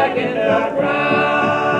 back in the ground.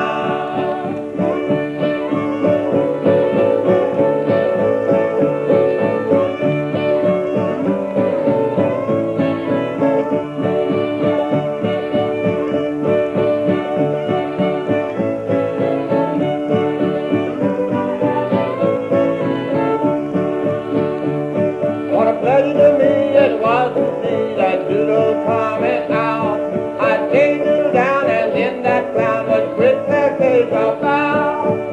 What a pleasure to me it was to see that Doodle coming out. I chased Doodle down and in that clown was with their face about.